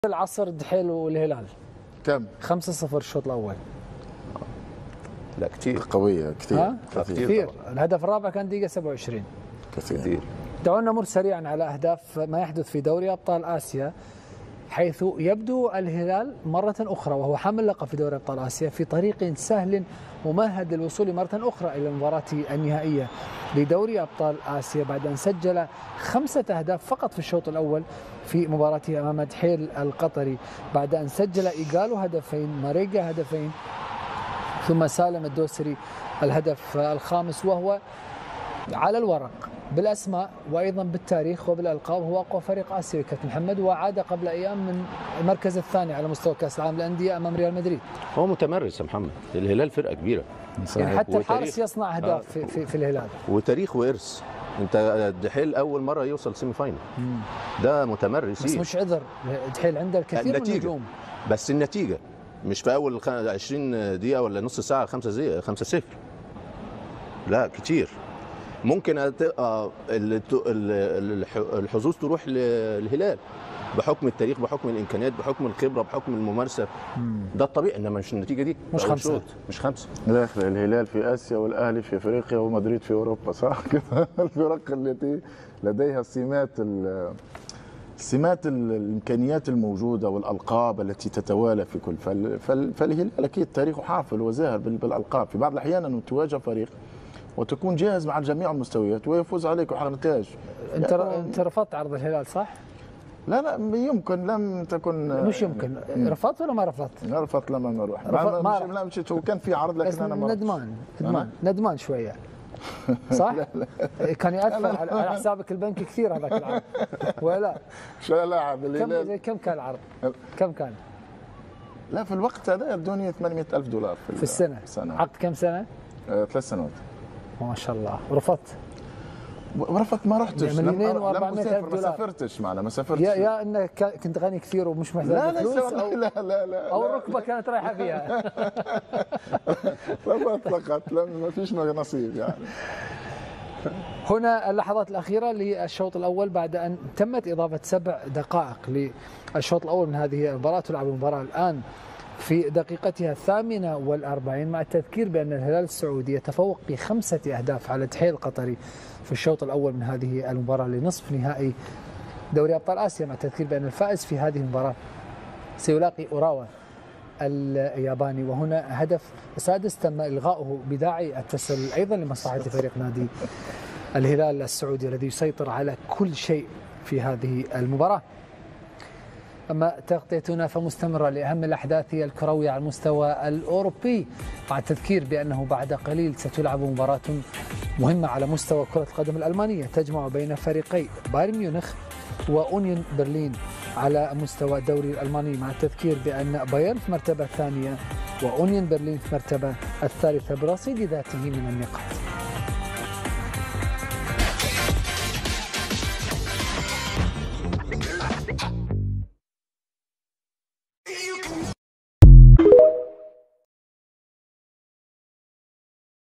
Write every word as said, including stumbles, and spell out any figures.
العصر دحيل والهلال كم؟ خمسة صفر الشوط الأول. لا كثير قوية كثير ها؟ كثير, كثير. الهدف الرابع كان دقيقة سبعة وعشرين. كثير. دعونا نمر سريعا على أهداف ما يحدث في دوري أبطال آسيا، حيث يبدو الهلال مرة أخرى وهو حامل لقب في دوري أبطال آسيا في طريق سهل ممهد للوصول مرة أخرى إلى المباراة النهائية لدوري أبطال آسيا بعد أن سجل خمسة أهداف فقط في الشوط الأول في مباراته أمام دحيل القطري، بعد أن سجل إيغالو هدفين، ماريجا هدفين، ثم سالم الدوسري الهدف الخامس، وهو على الورق بالأسماء وأيضا بالتاريخ وبالألقاب هو أقوى فريق آسيوي كابتن محمد، وعاد قبل أيام من المركز الثاني على مستوى كأس العالم للأندية أمام ريال مدريد. هو متمرس يا محمد، الهلال فرقة كبيرة يعني حتى الحارس يصنع أهداف آه في, في, في الهلال، وتاريخ وإرث. أنت دحيل أول مرة يوصل سيمي فاينل، ده متمرس. بس مش عذر، دحيل عنده الكثير من النجوم، بس النتيجة مش في أول عشرين دقيقة ولا نص ساعة خمسة خمسة صفر، لا كتير. ممكن الحظوظ تروح للهلال بحكم التاريخ، بحكم الامكانيات، بحكم الخبره، بحكم الممارسه، ده الطبيعي، انما مش النتيجه دي مش خمسه مش خمسه. لا الهلال في اسيا والاهلي في افريقيا ومدريد في اوروبا، صح كده؟ الفرق التي لديها سمات سمات الامكانيات الموجوده والالقاب التي تتوالى في كل فالهلال اكيد تاريخه حافل وزاهر بالالقاب. في بعض الاحيان انه تواجه فريق وتكون جاهز مع جميع المستويات ويفوز عليك ويحقق نتائج. انت يعني انت رفضت عرض الهلال صح؟ لا لا يمكن لم تكن مش يمكن رفضت ولا ما رفضت؟ لا رفضت لما نروح ما ما لا مشيت، هو كان في عرض لكن انا ما ندمان ندمان ندمان شويه صح؟ لا لا. كان ياثر على حسابك البنكي كثير هذاك العرض ولا؟ شو لاعب الهلال كم كم كان العرض؟ كم كان؟ لا في الوقت هذا ادوني ثمانمئة ألف دولار في, في السنه. السنة. عقد كم سنه؟ آه، ثلاث سنوات. ما شاء الله. ورفضت؟ ورفضت ما رحتش. مليونين وأربعمئة ألف دولار. ما سافرتش معنا، ما سافرتش. يا يا انك كنت غني كثير ومش محتاج لا فلوس لا أو لا لا لا او الركبه كانت رايحه فيها. رفضت فقط، ما فيش نصيب يعني. هنا اللحظات الأخيرة للشوط الأول بعد أن تمت إضافة سبع دقائق للشوط الأول من هذه المباراة. تلعب المباراة الآن في دقيقتها الثامنة والأربعين، مع التذكير بأن الهلال السعودي يتفوق بخمسة أهداف على دحيل القطري في الشوط الأول من هذه المباراة لنصف نهائي دوري أبطال آسيا، مع التذكير بأن الفائز في هذه المباراة سيلاقي أوراوا الياباني. وهنا هدف سادس تم إلغاؤه بداعي التسلل أيضا لمصلحة فريق نادي الهلال السعودي الذي يسيطر على كل شيء في هذه المباراة. أما تغطيتنا فمستمرة لأهم الأحداث الكروية على المستوى الأوروبي، مع التذكير بأنه بعد قليل ستلعب مباراة مهمة على مستوى كرة القدم الألمانية تجمع بين فريقي بايرن ميونخ وأونيون برلين على مستوى الدوري الألماني، مع التذكير بأن بايرن في مرتبة الثانية وأونيون برلين في مرتبة الثالثة برصيد ذاته من النقاط.